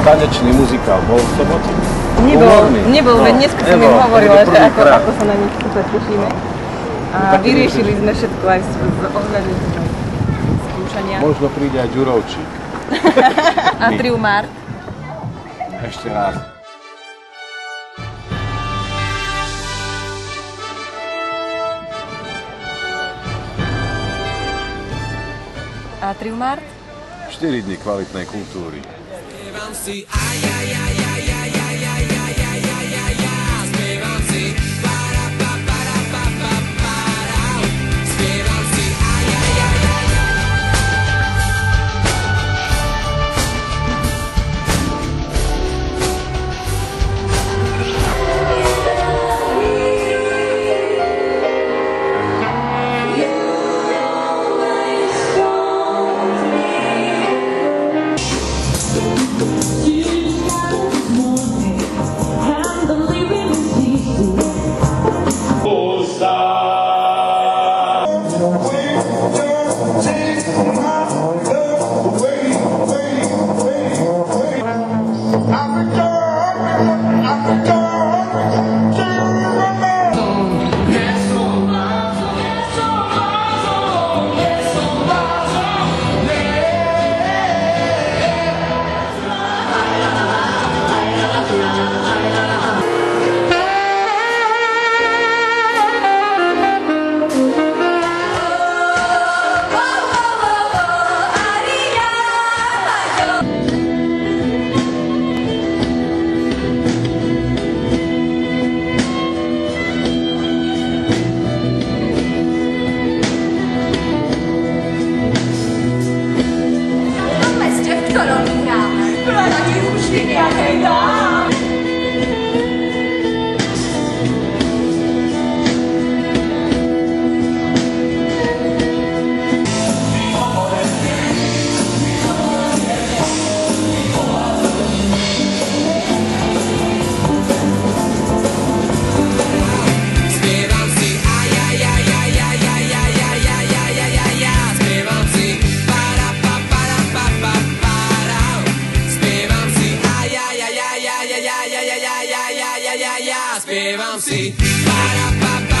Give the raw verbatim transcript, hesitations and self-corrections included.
tanečný muzikál bol v sobotu? Nebol, nebol, veď dneska som im hovorila, že ako, ako sa na nich super tešíme. A vyriešili sme všetko aj z ohľadu skúšania. Možno príde aj Ďurovčík. A Triumart. Ešte raz. A Triumart? štyri dni kvalitnej kultúry. Spievam si para pa pa